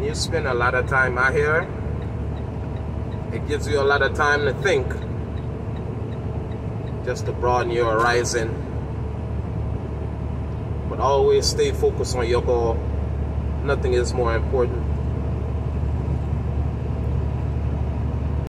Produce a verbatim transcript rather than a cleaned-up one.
you spend a lot of time out here, it gives you a lot of time to think, just to broaden your horizon. But always stay focused on your goal. Nothing is more important.